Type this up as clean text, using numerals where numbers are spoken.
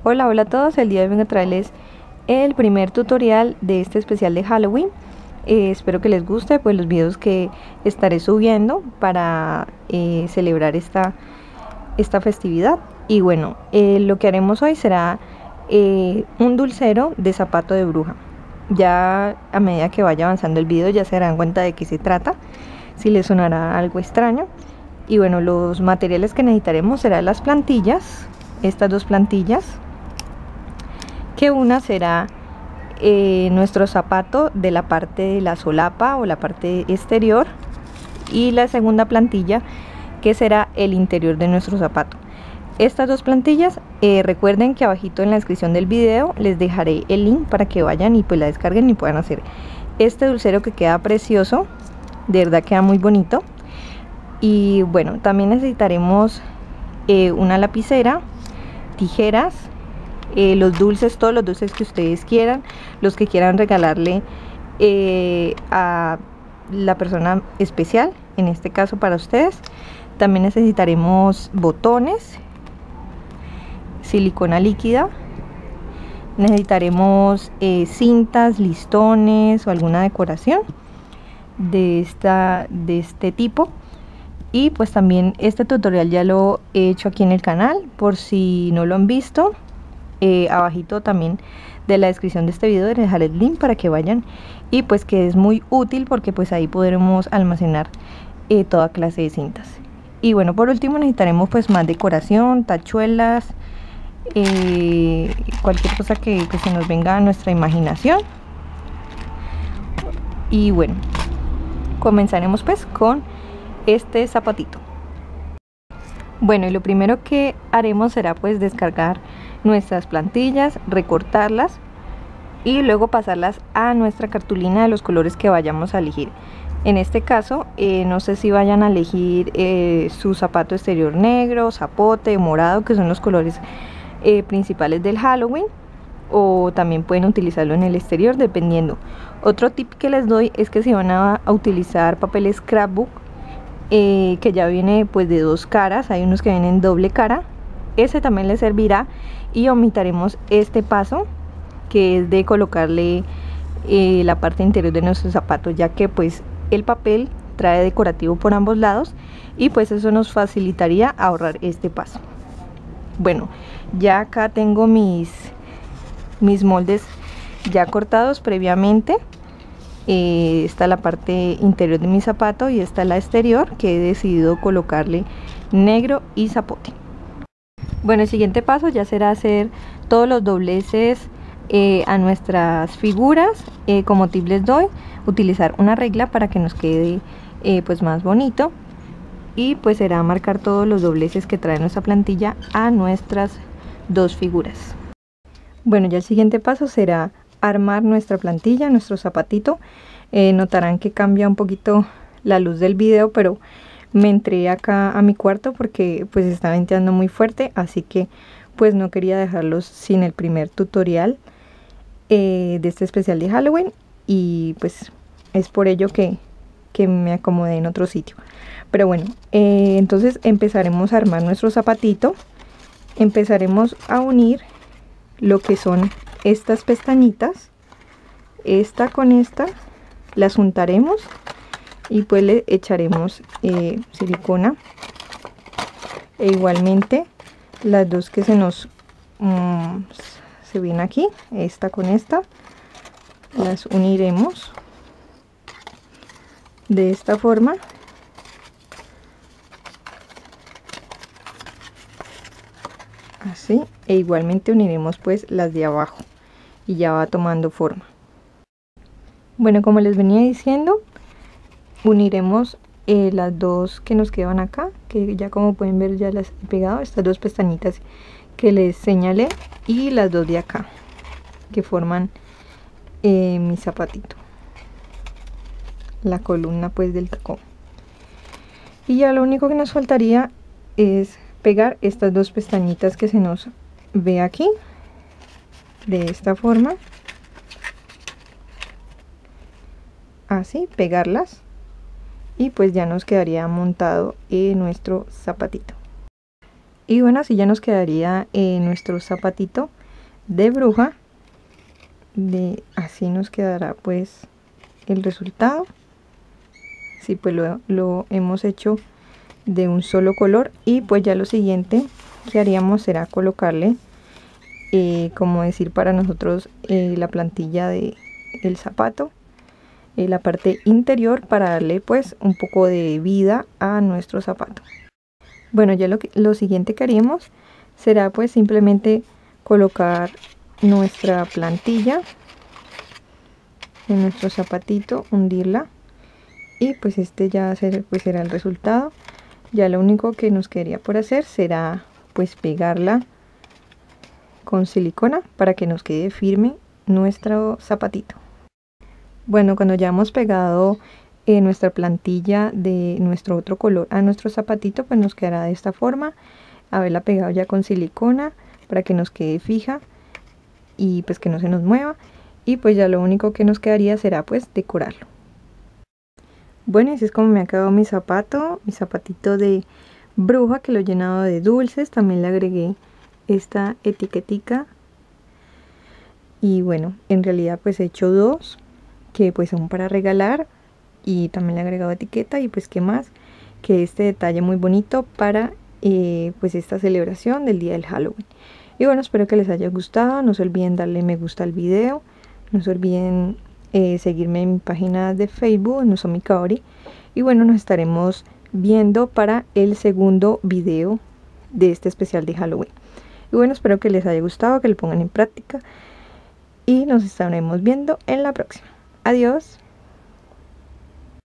Hola, hola a todos, el día de hoy vengo a traerles el primer tutorial de este especial de Halloween. Espero que les guste pues los videos que estaré subiendo para celebrar esta festividad. Y bueno, lo que haremos hoy será un dulcero de zapato de bruja. Ya a medida que vaya avanzando el video ya se darán cuenta de qué se trata, si les sonará algo extraño. Y bueno, los materiales que necesitaremos serán las plantillas, estas dos plantillas, que una será nuestro zapato de la parte de la solapa o la parte exterior, y la segunda plantilla que será el interior de nuestro zapato. Estas dos plantillas, recuerden que abajito en la descripción del video les dejaré el link para que vayan y pues la descarguen y puedan hacer este dulcero que queda precioso, de verdad queda muy bonito. Y bueno, también necesitaremos una lapicera, tijeras, los dulces, todos los dulces que ustedes quieran, los que quieran regalarle a la persona especial, en este caso para ustedes. También necesitaremos botones, silicona líquida, necesitaremos cintas, listones o alguna decoración de este tipo. Y pues también este tutorial ya lo he hecho aquí en el canal, por si no lo han visto. Abajito también de la descripción de este video les dejaré el link para que vayan, y pues que es muy útil porque pues ahí podremos almacenar toda clase de cintas. Y bueno, por último necesitaremos pues más decoración, tachuelas, cualquier cosa que se nos venga a nuestra imaginación. Y bueno, comenzaremos pues con este zapatito. Bueno, y lo primero que haremos será pues descargar nuestras plantillas, recortarlas y luego pasarlas a nuestra cartulina de los colores que vayamos a elegir. En este caso, no sé si vayan a elegir su zapato exterior negro, zapote, morado, que son los colores principales del Halloween, o también pueden utilizarlo en el exterior, dependiendo. Otro tip que les doy es que si van a utilizar papel scrapbook, que ya viene pues de dos caras, hay unos que vienen doble cara, ese también les servirá, y omitaremos este paso que es de colocarle la parte interior de nuestro zapato, ya que pues el papel trae decorativo por ambos lados y pues eso nos facilitaría ahorrar este paso. Bueno, ya acá tengo mis moldes ya cortados previamente. Está la parte interior de mi zapato y está la exterior, que he decidido colocarle negro y zapote. Bueno, el siguiente paso ya será hacer todos los dobleces a nuestras figuras. Como tip les doy, utilizar una regla para que nos quede pues más bonito, y pues será marcar todos los dobleces que trae nuestra plantilla a nuestras dos figuras. Bueno, ya el siguiente paso será armar nuestra plantilla, nuestro zapatito. Notarán que cambia un poquito la luz del video, pero me entré acá a mi cuarto porque pues está venteando muy fuerte, así que pues no quería dejarlos sin el primer tutorial de este especial de Halloween, y pues es por ello que me acomodé en otro sitio. Pero bueno, entonces empezaremos a armar nuestro zapatito. Empezaremos a unir lo que son estas pestañitas, esta con esta, las juntaremos y pues le echaremos silicona, e igualmente las dos que se nos se ven aquí, esta con esta, las uniremos de esta forma. Así, e igualmente uniremos pues las de abajo y ya va tomando forma. Bueno, como les venía diciendo, uniremos las dos que nos quedan acá, que ya como pueden ver ya las he pegado, estas dos pestañitas que les señalé, y las dos de acá que forman mi zapatito, la columna pues del tacón. Y ya lo único que nos faltaría es pegar estas dos pestañitas que se nos ve aquí, de esta forma, así, pegarlas, y pues ya nos quedaría montado nuestro zapatito. Y bueno, así ya nos quedaría nuestro zapatito de bruja. Así nos quedará pues el resultado. Sí, pues lo hemos hecho de un solo color. Y pues ya lo siguiente que haríamos será colocarle, como decir para nosotros, la plantilla de el zapato, la parte interior, para darle pues un poco de vida a nuestro zapato. Bueno, ya lo siguiente que haríamos será pues simplemente colocar nuestra plantilla en nuestro zapatito, hundirla, y pues este ya será el resultado. Ya lo único que nos quedaría por hacer será pues pegarla con silicona para que nos quede firme nuestro zapatito. Bueno, cuando ya hemos pegado nuestra plantilla de nuestro otro color a nuestro zapatito, pues nos quedará de esta forma. Haberla pegado ya con silicona para que nos quede fija y pues que no se nos mueva. Y pues ya lo único que nos quedaría será pues decorarlo. Bueno, y así es como me ha quedado mi zapatito de bruja, que lo he llenado de dulces. También le agregué esta etiquetica. Y bueno, en realidad pues he hecho dos, que pues son para regalar, y también le he agregado etiqueta. Y pues qué más que este detalle muy bonito para pues esta celebración del día del Halloween. Y bueno, espero que les haya gustado. No se olviden darle me gusta al video, no se olviden seguirme en mi página de Facebook, Nozomi Kaori. Y bueno, nos estaremos viendo para el segundo video de este especial de Halloween. Y bueno, espero que les haya gustado, que lo pongan en práctica, y nos estaremos viendo en la próxima. Adiós.